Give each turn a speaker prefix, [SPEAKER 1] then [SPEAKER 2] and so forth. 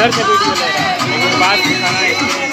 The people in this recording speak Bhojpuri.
[SPEAKER 1] उधर से वीडियो ले रहा है, लेकिन बात दिखाना है।